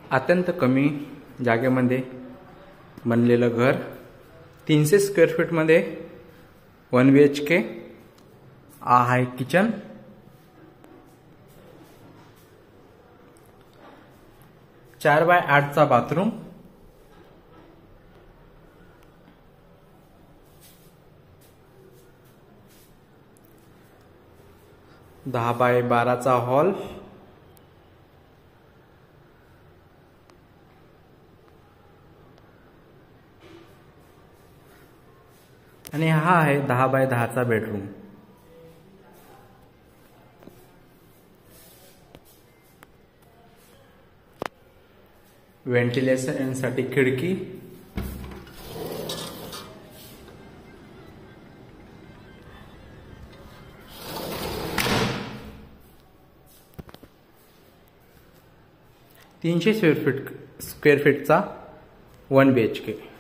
अत्यंत कमी जागेमध्ये बनलेलं घर 300 स्क्वेअर फीटमध्ये 1 BHK. हा आहे किचन. चार बाय 8चा बाथरूम. दहा बाय 12चा हॉल. आणि हा आहे 10 बाय 10चा बेडरूम. व्हेंटिलेशनसाठी खिडकी. तीनशे स्क्वेअर फीटचा 1 BHK.